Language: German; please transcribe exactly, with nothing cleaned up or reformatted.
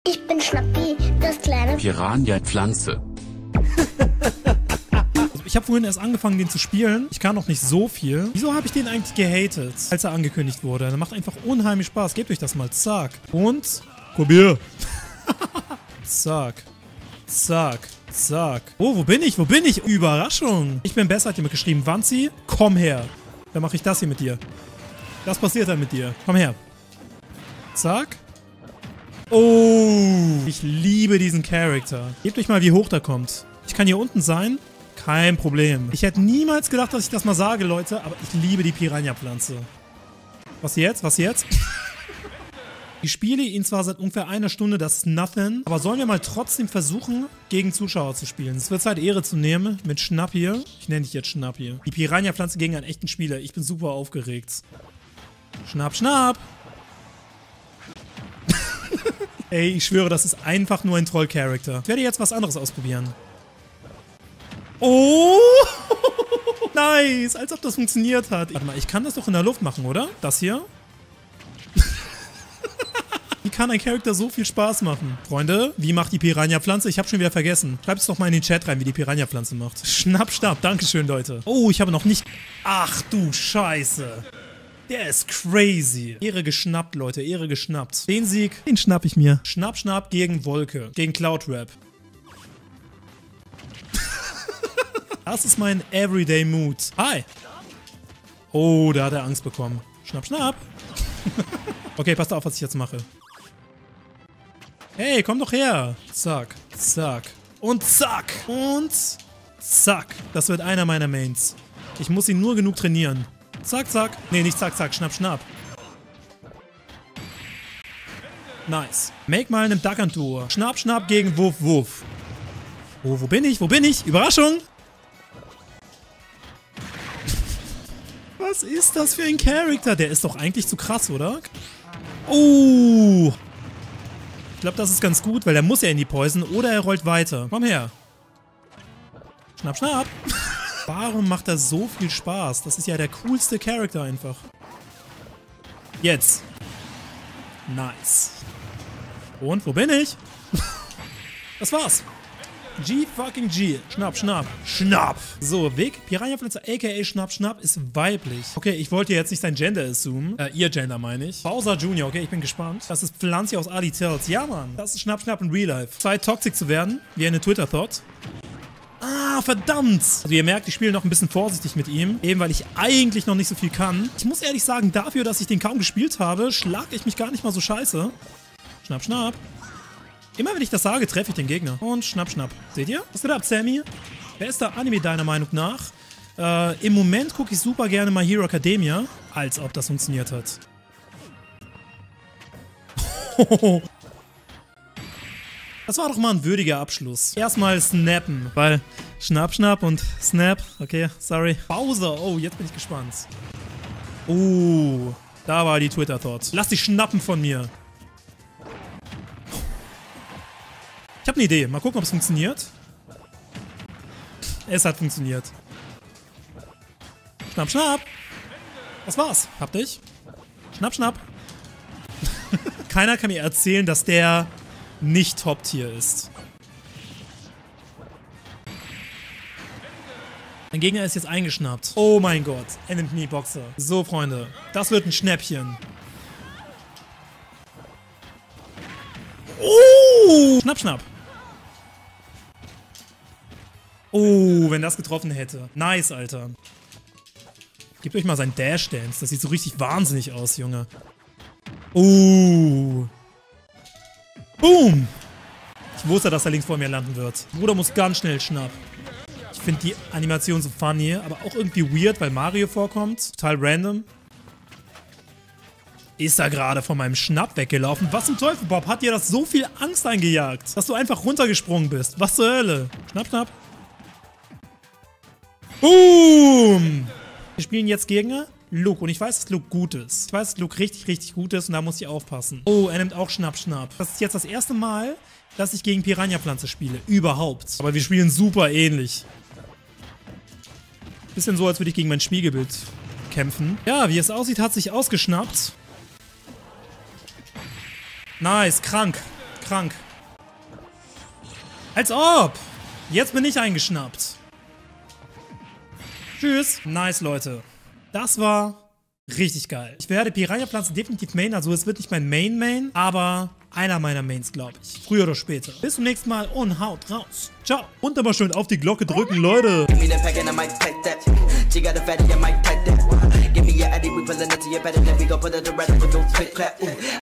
Ich bin Schnappi, das kleine Piranha-Pflanze. Ich habe vorhin erst angefangen, den zu spielen. Ich kann noch nicht so viel. Wieso habe ich den eigentlich gehatet, als er angekündigt wurde? Der macht einfach unheimlich Spaß. Gebt euch das mal. Zack. Und... Komm her. Zack. Zack. Zack. Oh, wo bin ich? Wo bin ich? Überraschung. Ich bin besser, hat jemand geschrieben. Wanzi, komm her. Dann mache ich das hier mit dir. Das passiert dann mit dir. Komm her. Zack. Oh. Ich liebe diesen Charakter. Gebt euch mal, wie hoch der kommt. Ich kann hier unten sein. Kein Problem. Ich hätte niemals gedacht, dass ich das mal sage, Leute, aber ich liebe die Piranha-Pflanze. Was jetzt? Was jetzt? Ich spiele ihn zwar seit ungefähr einer Stunde, das ist nothing, aber sollen wir mal trotzdem versuchen, gegen Zuschauer zu spielen. Es wird Zeit, Ehre zu nehmen mit Schnapp hier. Ich nenne dich jetzt Schnapp hier. Die Piranha-Pflanze gegen einen echten Spieler. Ich bin super aufgeregt. Schnapp, schnapp! Ey, ich schwöre, das ist einfach nur ein Troll-Charakter. Ich werde jetzt was anderes ausprobieren. Oh! Nice! Als ob das funktioniert hat. Warte mal, ich kann das doch in der Luft machen, oder? Das hier? Wie kann ein Charakter so viel Spaß machen? Freunde, wie macht die Piranha-Pflanze? Ich habe schon wieder vergessen. Schreibt es doch mal in den Chat rein, wie die Piranha-Pflanze macht. Schnapp, schnapp. Dankeschön, Leute. Oh, ich habe noch nicht... Ach du Scheiße. Der ist crazy. Ehre geschnappt, Leute. Ehre geschnappt. Den Sieg, den schnapp ich mir. Schnapp, schnapp gegen Wolke. Gegen Cloudrap. Das ist mein Everyday Mood. Hi. Oh, da hat er Angst bekommen. Schnapp, schnapp. Okay, passt auf, was ich jetzt mache. Hey, komm doch her. Zack, zack. Und zack. Und zack. Das wird einer meiner Mains. Ich muss ihn nur genug trainieren. Zack, zack. Nee, nicht zack, zack. Schnapp, schnapp. Nice. Make mal einen Duckantour. Schnapp, schnapp gegen Wuff, Wuff. Oh, wo bin ich? Wo bin ich? Überraschung. Was ist das für ein Charakter? Der ist doch eigentlich zu krass, oder? Oh. Ich glaube, das ist ganz gut, weil der muss ja in die Poison oder er rollt weiter. Komm her. Schnapp, schnapp. Warum macht das so viel Spaß? Das ist ja der coolste Charakter einfach. Jetzt. Nice. Und, wo bin ich? Das war's. G fucking G. Schnapp, schnapp. Schnapp. So, Weg. Piranha-Pflanze aka Schnapp, schnapp ist weiblich. Okay, ich wollte jetzt nicht sein Gender assumen. Äh, ihr Gender meine ich. Bowser Junior, okay, ich bin gespannt. Das ist Pflanze aus Ali Tells. Ja, Mann. Das ist Schnapp, schnapp in Real Life. Zeit, toxic zu werden. Wie eine Twitter-Thought. Ah, verdammt. Also ihr merkt, ich spiele noch ein bisschen vorsichtig mit ihm. Eben, weil ich eigentlich noch nicht so viel kann. Ich muss ehrlich sagen, dafür, dass ich den kaum gespielt habe, schlage ich mich gar nicht mal so scheiße. Schnapp, schnapp. Immer wenn ich das sage, treffe ich den Gegner. Und schnapp, schnapp. Seht ihr? Was geht ab, Sammy? Wer ist der Anime deiner Meinung nach? Äh, im Moment gucke ich super gerne My Hero Academia. Als ob das funktioniert hat. Das war doch mal ein würdiger Abschluss. Erstmal snappen, weil schnapp, schnapp und snap. Okay, sorry. Bowser. Oh, jetzt bin ich gespannt. Oh, da war die Twitter-Thought. Lass dich schnappen von mir. Ich habe eine Idee. Mal gucken, ob es funktioniert. Es hat funktioniert. Schnapp, schnapp. Das war's. Habt ich? Schnapp, schnapp. Keiner kann mir erzählen, dass der nicht Top-Tier ist. Mein Gegner ist jetzt eingeschnappt. Oh mein Gott. Enemy Boxer. So, Freunde. Das wird ein Schnäppchen. Oh! Schnapp, schnapp. Oh, wenn das getroffen hätte. Nice, Alter. Gebt euch mal seinen Dash-Dance. Das sieht so richtig wahnsinnig aus, Junge. Oh. Boom. Ich wusste, dass er links vor mir landen wird. Bruder muss ganz schnell schnapp. Ich finde die Animation so funny, aber auch irgendwie weird, weil Mario vorkommt. Total random. Ist er gerade von meinem Schnapp weggelaufen? Was zum Teufel, Bob? Hat dir das so viel Angst eingejagt, dass du einfach runtergesprungen bist? Was zur Hölle? Schnapp, schnapp. Boom! Wir spielen jetzt gegen Luke. Und ich weiß, dass Luke gut ist. Ich weiß, dass Luke richtig, richtig gut ist. Und da muss ich aufpassen. Oh, er nimmt auch Schnapp, schnapp. Das ist jetzt das erste Mal, dass ich gegen Piranha-Pflanze spiele. Überhaupt. Aber wir spielen super ähnlich. Bisschen so, als würde ich gegen mein Spiegelbild kämpfen. Ja, wie es aussieht, hat sich ausgeschnappt. Nice, krank. krank. Als ob. Jetzt bin ich eingeschnappt. Tschüss. Nice, Leute. Das war richtig geil. Ich werde Piranha-Pflanzen definitiv main. Also es wird nicht mein Main-Main, aber einer meiner Mains, glaube ich. Früher oder später. Bis zum nächsten Mal und haut raus. Ciao. Und immer schön auf die Glocke drücken, Leute. Give me the pack and I might take that. She got a fatty, I might take that. Give me your addy, we pulling it to your better. Then we go put it to rest with those quick clap. Ooh.